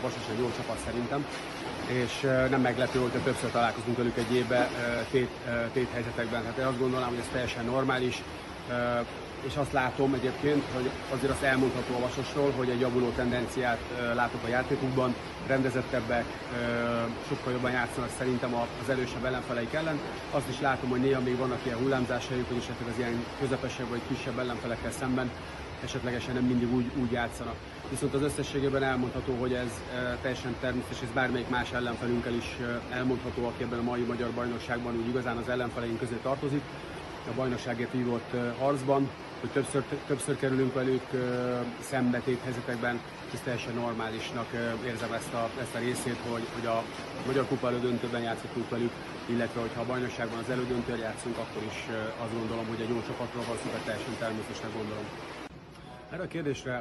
Vasas egy jó csapat szerintem, és nem meglepő, hogyha többször találkozunk velük egy évben téthelyzetekben. Hát én azt gondolom, hogy ez teljesen normális, és azt látom egyébként, hogy azért azt elmondható a Vasasról, hogy egy javuló tendenciát látok a játékukban, rendezettebbek, sokkal jobban játszanak szerintem az erősebb ellenfeleik ellen. Azt is látom, hogy néha még vannak ilyen hullámzásaik, hogy esetleg az ilyen közepesebb vagy kisebb ellenfelekkel szemben esetlegesen nem mindig úgy játszanak. Viszont az összességében elmondható, hogy ez teljesen természetes, ez bármelyik más ellenfelünkkel is elmondható, aki ebben a mai magyar bajnokságban úgy igazán az ellenfeleink közé tartozik. A bajnokságért vívott harcban, hogy többször kerülünk velük szembe téthelyzetekben, ez teljesen normálisnak érzem ezt a részét, hogy a Magyar Kupa elődöntőben játszottunk velük, illetve hogyha a bajnokságban az elődöntőre játszunk, akkor is azt gondolom, hogy egy jó csapatról van szó, teljesen természetesnek gondolom. Erre a kérdésre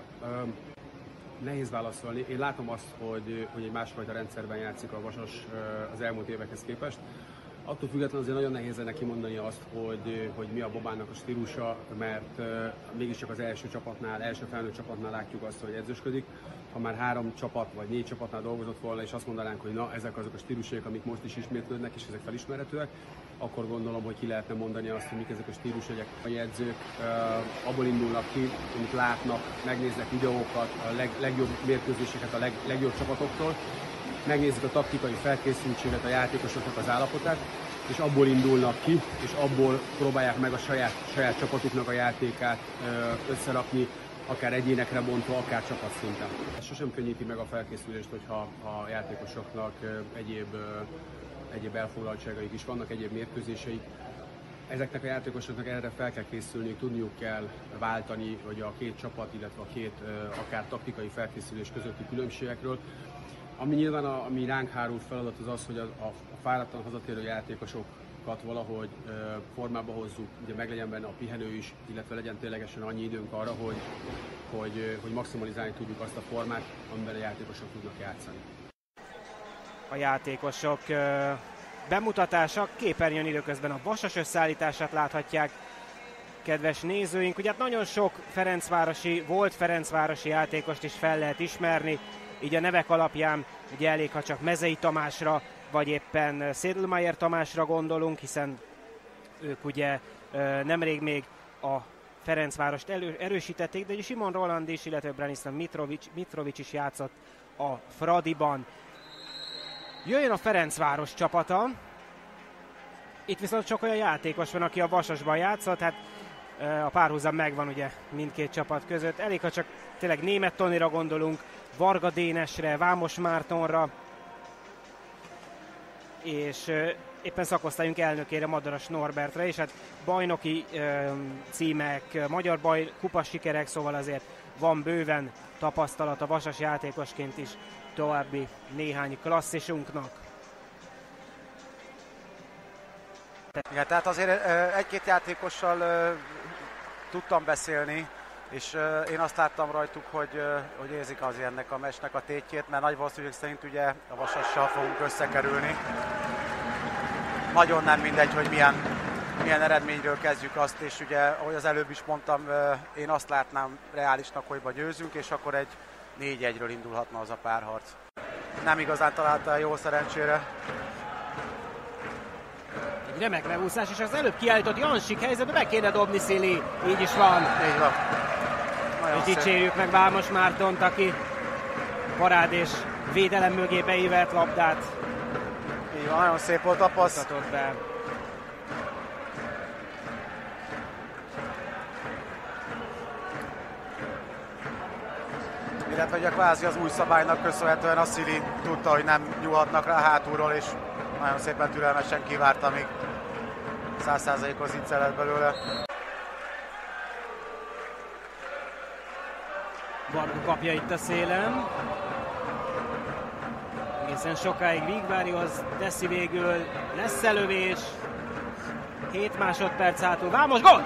nehéz válaszolni. Én látom azt, hogy egy másfajta rendszerben játszik a Vasas az elmúlt évekhez képest. Attól függetlenül azért nagyon nehéz lenne kimondani azt, hogy mi a Bobának a stílusa, mert mégiscsak az első felnőtt csapatnál látjuk azt, hogy edzősködik. Ha már 3 csapat vagy 4 csapatnál dolgozott volna, és azt mondanánk, hogy na, ezek azok a stílusok, amik most is ismétlődnek, és ezek felismerhetőek, akkor gondolom, hogy ki lehetne mondani azt, hogy mik ezek a stílusok. A edzők abból indulnak ki, amit látnak, megnéznek videókat, a legjobb mérkőzéseket a legjobb csapatoktól, megnézik a taktikai felkészültséget, a játékosoknak az állapotát, és abból indulnak ki, és abból próbálják meg a saját csapatuknak a játékát összerakni, akár egyénekre bontva, akár csapatszinten. Ez sosem könnyíti meg a felkészülést, hogyha a játékosoknak egyéb elfoglaltságaik is vannak, egyéb mérkőzéseik. Ezeknek a játékosoknak erre fel kell készülniük, tudniuk kell váltani, hogy a két csapat, illetve a két akár taktikai felkészülés közötti különbségekről. Ami nyilván ami ránk hárult feladat az az, hogy a fáradtan hazatérő játékosokat valahogy formába hozzuk, ugye meglegyen benne a pihenő is, illetve legyen ténylegesen annyi időnk arra, hogy maximalizálni tudjuk azt a formát, amiben a játékosok tudnak játszani. A játékosok bemutatása, képernyőn időközben a Vasas összeállítását láthatják, kedves nézőink. Ugye hát nagyon sok volt ferencvárosi játékost is fel lehet ismerni, így a nevek alapján ugye elég, ha csak Mezei Tamásra, vagy éppen Sedlmeier Tamásra gondolunk, hiszen ők ugye nemrég még a Ferencvárost erősítették, de ugye Simon Roland is, illetve Branislav Mitrovic is játszott a Fradiban. Jöjjön a Ferencváros csapata, itt viszont csak olyan játékos van, aki a Vasasban játszott, hát a párhuzam megvan ugye mindkét csapat között. Elég, ha csak tényleg Németh Tonira gondolunk, Varga Dénesre, Vámos Mártonra, és éppen szakosztályunk elnökére, Madaras Norbertre, és hát bajnoki címek, magyar kupa sikerek, szóval azért van bőven tapasztalat a Vasas játékosként is további néhány klasszisunknak. Igen, tehát azért egy-két játékossal tudtam beszélni, és én azt láttam rajtuk, hogy érzik azért ennek a meccsnek a tétjét, mert nagy valószínűség szerint ugye a Vasassal fogunk összekerülni. Nagyon nem mindegy, hogy milyen eredményről kezdjük azt, és ugye, ahogy az előbb is mondtam, én azt látnám reálisnak, hogy győzünk, és akkor egy 4-1-ről indulhatna az a párharc. Nem igazán találta a jó szerencsére. Egy remek megúszás, és az előbb kiállított Jansik helyzetbe be kéne dobni, Szili. Így is van. Így van. És dicsérjük meg Vámos Mártont, aki parád és védelem mögé beívelt labdát. Így van, nagyon szép volt a passz. Be. Illetve ugye kvázi az új szabálynak köszönhetően a Szili tudta, hogy nem nyúlhatnak rá hátulról, és nagyon szépen türelmesen kivárta, amíg 100%-os zicser lett belőle. Varga kapja itt a szélem. Egészen sokáig Vígvárihoz teszi végül. Lesz lövés. 7 másodperc hátul. Vámos, gól!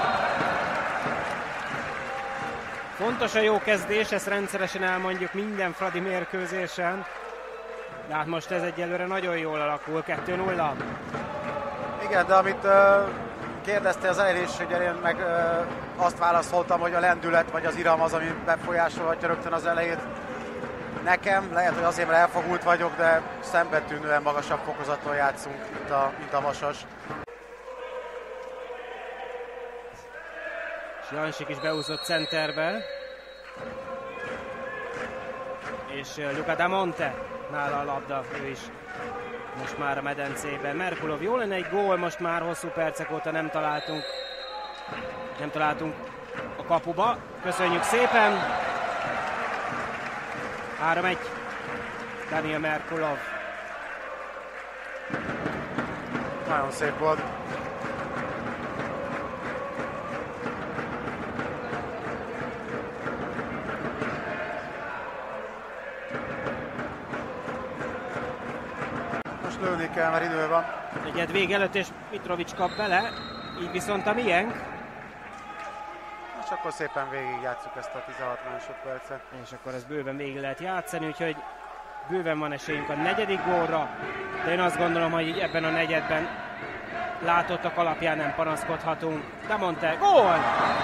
Fontos a jó kezdés, ezt rendszeresen elmondjuk minden fradi mérkőzésen. De hát most ez egyelőre nagyon jól alakul, 2-0. Igen, de amit kérdezte az elején is, hogy én meg azt válaszoltam, hogy a lendület vagy az iram az, ami befolyásolhatja rögtön az elejét. Nekem, lehet, hogy azért, mert elfogult vagyok, de szembetűnően magasabb fokozaton játszunk, mint a Vasas. És Jansik is beúszott centerbe. És Luca Damonte nála a labda, ő is most már a medencében. Merkulov, jó lenne egy gól, most már hosszú percek óta nem találtunk a kapuba. Köszönjük szépen! 3-1. Daniel Merkulov. Nagyon szép volt. Most lőni kell, mert idő van. Egyed vég előtt, és Mitrovic kap bele, így viszont a miénk. És akkor szépen végigjátszuk ezt a 16 másodpercet. És akkor ez bőven végig lehet játszani, úgyhogy bőven van esélyünk a negyedik gólra, de én azt gondolom, hogy így ebben a negyedben látottak alapján nem panaszkodhatunk. Damonte, gól!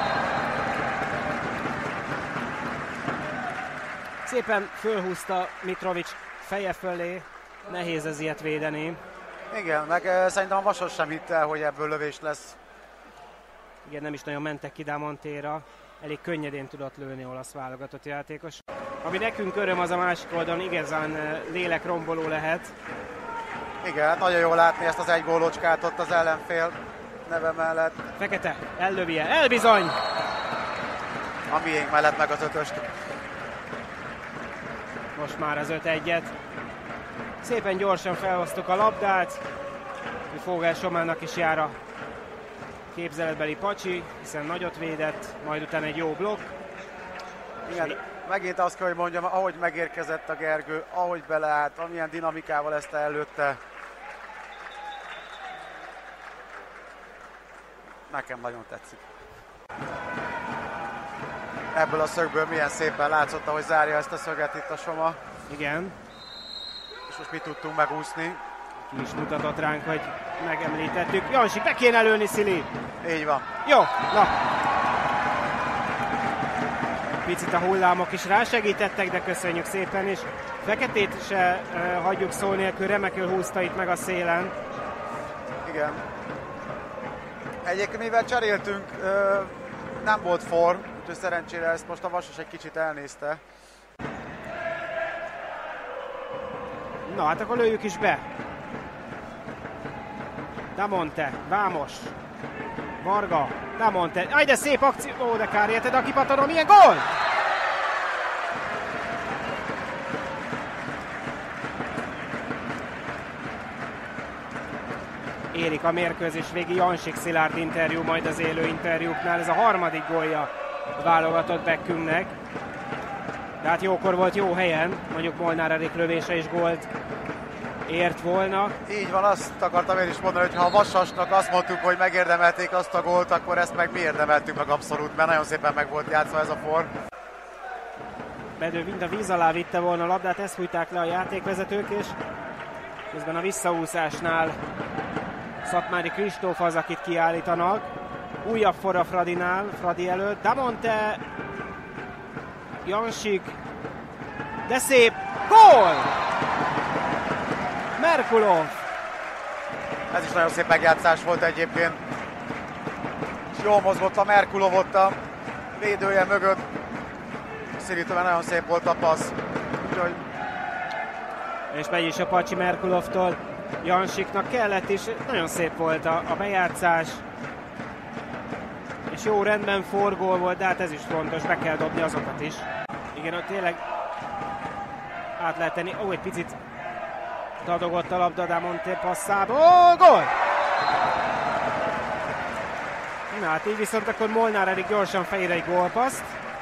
Szépen fölhúzta Mitrovic feje fölé, nehéz ez ilyet védeni. Igen, meg szerintem a Vasas sem hitte el, hogy ebből lövés lesz. Igen, nem is nagyon mentek ki Damontéra, elég könnyedén tudott lőni olasz válogatott játékos. Ami nekünk öröm, az a másik oldalon igazán lélekromboló lehet. Igen, nagyon jól látni ezt az egy gólocskát ott az ellenfél neve mellett. Fekete, ellövi el bizony! A miénk mellett meg az ötöst. Most már az 5-1-et. Szépen gyorsan felhoztuk a labdát. Fogel Somának is jár a képzeletbeli pacsi, hiszen nagyot védett, majd utána egy jó blokk. Igen, megint azt kell, hogy mondjam, ahogy megérkezett a Gergő, ahogy beleállt, amilyen dinamikával ezt előtte. Nekem nagyon tetszik. Ebből a szögből milyen szépen látszott, ahogy zárja ezt a szöget itt a Soma. Igen. És most mi tudtunk megúszni. Ki is mutatott ránk, hogy megemlítettük. Jansik, be kéne lőni, Szili! Így van. Jó, na. Picit a hullámok is rásegítettek, de köszönjük szépen, és Feketét se hagyjuk szó nélkül, remekül húzta itt meg a szélen. Igen. Egyébként mivel cseréltünk, nem volt form, úgyhogy szerencsére ezt most a Vasas egy kicsit elnézte. Na hát akkor lőjük is be. Damonte, Vámos, Varga, Damonte. Aj, de szép akció! Ó, de kár érted, a kipatadom, milyen gól! Érik a mérkőzés végi, Jansik Szilárd interjú, majd az élő interjúknál. Ez a harmadik gólja válogatott Beckünknek. De hát jókor volt, jó helyen, mondjuk Molnár Erik lövése is gólt ért volna. Így van, azt akartam én is mondani, hogy ha a Vasasnak azt mondtuk, hogy megérdemelték azt a gólt, akkor ezt meg mi érdemeltük meg abszolút, mert nagyon szépen meg volt játszva ez a form. Bedő mind a víz alá vitte volna a labdát, ezt fújták le a játékvezetők, és közben a visszaúszásnál Szatmári Kristóf az, akit kiállítanak. Újabb for a Fradinál, Fradi előtt. Damonte, Jansik, de szép, gól! Merkulov. Ez is nagyon szép megjátszás volt egyébként. És jól mozgott a Merkulov ott a védője mögött. Szirítőben nagyon szép volt a passz. Úgyhogy... És megy is a pacsi Merkulovtól. Jansiknak kellett is, nagyon szép volt a bejátszás. És jó rendben forgól volt, de hát ez is fontos, be kell dobni azokat is. Igen, ott tényleg át lehet tenni. Ó, egy picit dadogott a labda Damonte passzába. Ó, gól! Na hát így viszont akkor Molnár Erik gyorsan fejére egy gólpaszt.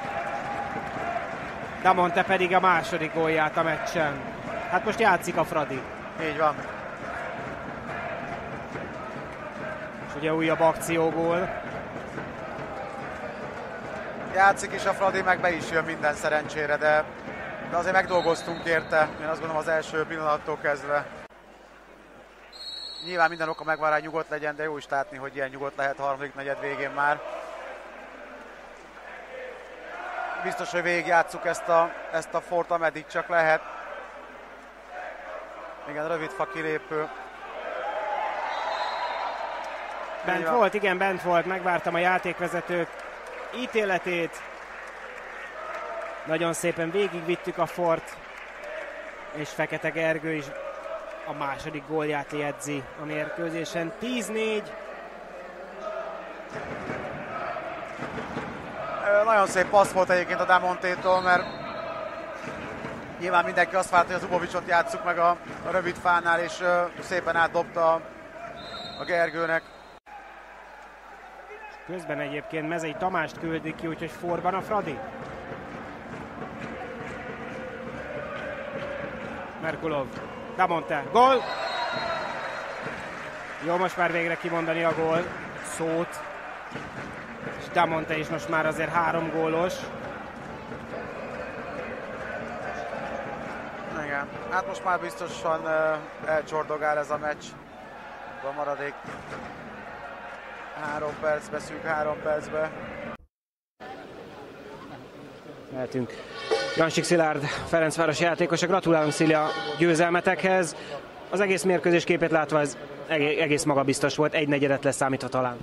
Damonte pedig a második gólját a meccsen. Hát most játszik a Fradi. Így van. És ugye újabb akciógól. Játszik is a Fradi, meg be is jön minden szerencsére, de azért megdolgoztunk érte, én azt gondolom az első pillanattól kezdve. Nyilván minden oka megvan rá, nyugodt legyen, de jó is látni, hogy ilyen nyugodt lehet harmadik negyed végén már. biztos, hogy végigjátsszuk ezt a fort, ameddig csak lehet. Igen, rövid fa kilépő. Bent volt, megvártam a játékvezetők ítéletét. Nagyon szépen végigvittük a fort, és Fekete Gergő is a második gólját jegyzi a mérkőzésen. 10-4. Nagyon szép passz volt egyébként a Damontétól, mert nyilván mindenki azt várta, hogy az Ubovicsot játsszuk meg a rövid fánál, és szépen átdobta a Gergőnek. Közben egyébként Mezei Tamást küldik ki, úgyhogy forban a Fradi. Merkulov, Damonte, gól! Jó, most már végre kimondani a gól szót. És Damonte is most már azért 3 gólos. Igen, hát most már biztosan elcsordogál ez a meccs. A maradék 3 percbe, szűk 3 percbe. Mehetünk. Jansik Szilárd, Ferencváros játékosa. Gratulálunk, Szili, a győzelmetekhez. Az egész mérkőzés képét látva ez egész magabiztos volt, 1/4 leszámítva talán.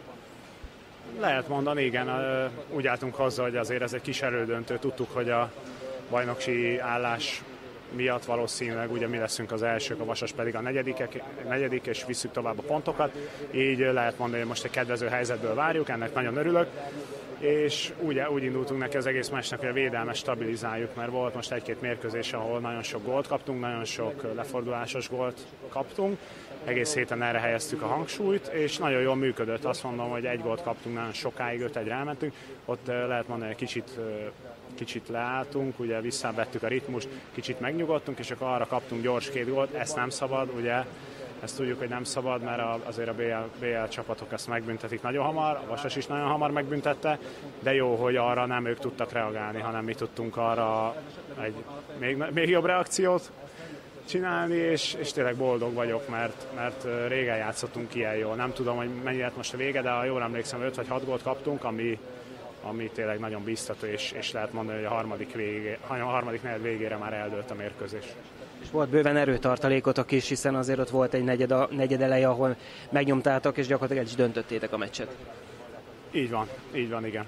Lehet mondani, igen. Úgy álltunk hozzá, hogy azért ez egy kis erődöntő. Tudtuk, hogy a bajnoki állás miatt valószínűleg ugye mi leszünk az elsők, a Vasas pedig a negyedik, és visszük tovább a pontokat. Így lehet mondani, hogy most egy kedvező helyzetből várjuk, ennek nagyon örülök. És úgy indultunk neki az egész meccsnek, hogy a védelmet stabilizáljuk, mert volt most 1-2 mérkőzés, ahol nagyon sok gólt kaptunk, nagyon sok lefordulásos gólt kaptunk. Egész héten erre helyeztük a hangsúlyt, és nagyon jól működött. Azt mondom, hogy 1 gólt kaptunk, nagyon sokáig 5-1-re elmentünk. Ott lehet mondani, hogy kicsit leálltunk, ugye visszavettük a ritmust, kicsit megnyugodtunk, és akkor arra kaptunk gyors 2 gólt. Ezt nem szabad, ugye, ezt tudjuk, hogy nem szabad, mert azért a BL csapatok ezt megbüntetik nagyon hamar, a Vasas is nagyon hamar megbüntette, de jó, hogy arra nem ők tudtak reagálni, hanem mi tudtunk arra egy még jobb reakciót csinálni, és tényleg boldog vagyok, mert régen játszottunk ilyen jól. Nem tudom, hogy mennyi lett most a vége, de ha jól emlékszem, 5 vagy 6 gólt kaptunk, ami tényleg nagyon bíztató, és lehet mondani, hogy a harmadik negyed végére már eldőlt a mérkőzés. És volt bőven erőtartalékotok is, hiszen azért ott volt egy negyed eleje, ahol megnyomtátok, és gyakorlatilag el is döntöttétek a meccset. Így van, igen.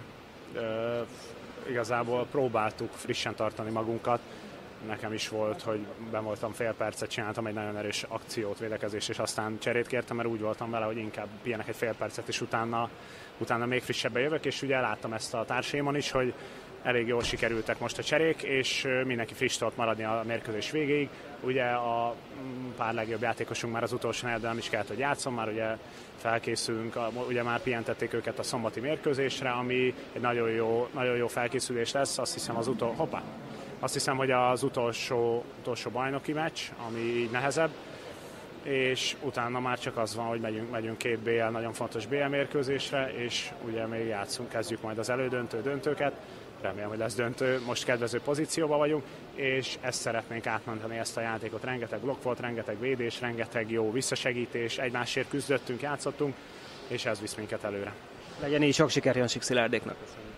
Igazából próbáltuk frissen tartani magunkat. Nekem is volt, hogy ben voltam fél percet, csináltam egy nagyon erős akciót, védekezést, és aztán cserét kértem, mert úgy voltam vele, hogy inkább pihenek egy fél percet, és utána még frissebben jövök, és ugye láttam ezt a társaimon is, hogy elég jól sikerültek most a cserék, és mindenki friss tudott maradni a mérkőzés végéig. Ugye a pár legjobb játékosunk már az utolsó negyedben nem is kellett, hogy játszom, már ugye felkészülünk, ugye már pihentették őket a szombati mérkőzésre, ami egy nagyon jó felkészülés lesz, azt hiszem, hogy az utolsó bajnoki meccs, ami így nehezebb, és utána már csak az van, hogy megyünk 2 BL, nagyon fontos BL mérkőzésre, és ugye még kezdjük majd az döntőket, remélem, hogy lesz döntő, most kedvező pozícióban vagyunk, és ezt szeretnénk átmenteni, ezt a játékot, rengeteg blokk volt, rengeteg védés, rengeteg jó visszasegítés, egymásért küzdöttünk, játszottunk, és ez visz minket előre. Legyen így, sok siker Jansik Szilárdéknak.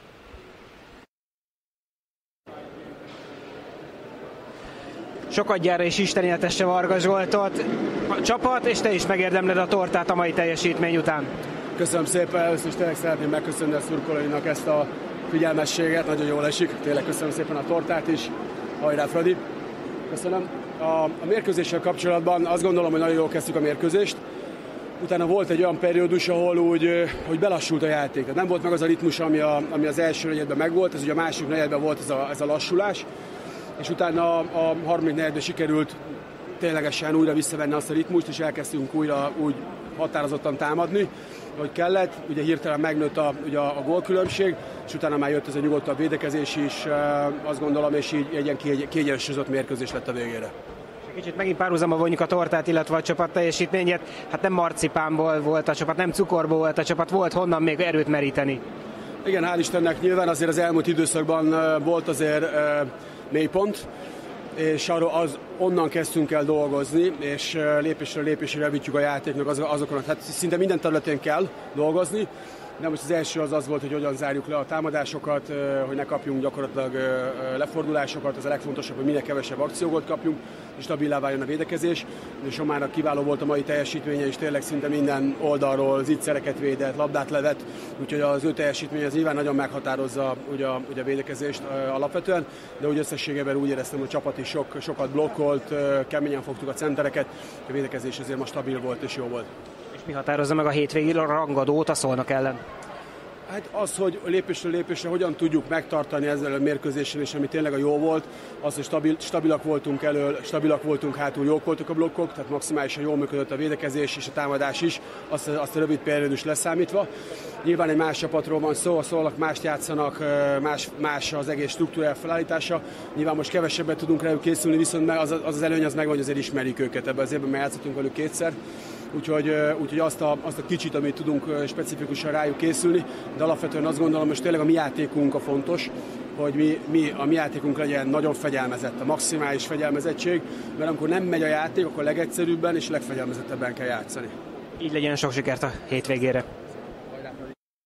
Sokat gyára és istenéltesse Varga Zsoltot a csapat, és te is megérdemled a tortát a mai teljesítmény után. Köszönöm szépen, először is tényleg szeretném megköszönni a szurkolóinak ezt a figyelmességet, nagyon jól esik, tényleg köszönöm szépen a tortát is, hajrá Fradi! Köszönöm. A mérkőzéssel kapcsolatban azt gondolom, hogy nagyon jól kezdtük a mérkőzést, utána volt egy olyan periódus, ahol hogy belassult a játék, tehát nem volt meg az a ritmus, ami az első negyedben megvolt, ez ugye a második negyedben volt ez a lassulás, és utána a harmadik negyedben sikerült ténylegesen újra visszavenni azt a ritmust, és elkezdtünk újra úgy határozottan támadni, ahogy kellett. Ugye hirtelen megnőtt a gólkülönbség, és utána már jött ez a nyugodtabb védekezés is, azt gondolom, és így egy ilyen kiegyensúlyozott mérkőzés lett a végére. Kicsit megint párhuzamba vonjuk a tortát, illetve a csapat teljesítményét. Hát nem marcipánból volt a csapat, nem cukorból volt a csapat, volt honnan még erőt meríteni. Igen, hál' Istennek nyilván azért az elmúlt időszakban volt azért mélypont, és onnan kezdtünk el dolgozni, és lépésről lépésre javítjuk a játéknak azokon, hát szinte minden területén kell dolgozni, De most az első az volt, hogy hogyan zárjuk le a támadásokat, hogy ne kapjunk gyakorlatilag lefordulásokat, az a legfontosabb, hogy minél kevesebb akciógot kapjunk, és stabilá váljon a védekezés. És Somának kiváló volt a mai teljesítménye, és tényleg szinte minden oldalról zicsereket védett, labdát levett, úgyhogy az ő teljesítménye az nyilván nagyon meghatározza ugye a védekezést alapvetően, de úgy összességében úgy éreztem, hogy a csapat is sokat blokkolt, keményen fogtuk a centereket, a védekezés azért ma stabil volt és jó volt. És mi határozza meg a hétvégi rangadót a Szolnok ellen? Hát az, hogy lépésről lépésre hogyan tudjuk megtartani ezzel a mérkőzésen, és ami tényleg a jó volt, az, hogy stabilak voltunk elől, stabilak voltunk hátul, jók voltak a blokkok, tehát maximálisan jól működött a védekezés és a támadás is, azt a rövid periódus leszámítva. Nyilván egy más csapatról van szó, a Szolnok mást játszanak, más az egész struktúrája felállítása. Nyilván most kevesebbet tudunk rájuk készülni, viszont az előny az megvan, hogy azért ismerjük őket, ebben az évben már játszottunk velük kétszer. Úgyhogy azt a kicsit, amit tudunk specifikusan rájuk készülni, de alapvetően azt gondolom, hogy tényleg a mi játékunk a fontos, hogy a mi játékunk legyen nagyon fegyelmezett, a maximális fegyelmezettség, mert amikor nem megy a játék, akkor legegyszerűbben és legfegyelmezettebben kell játszani. Így legyen, sok sikert a hétvégére!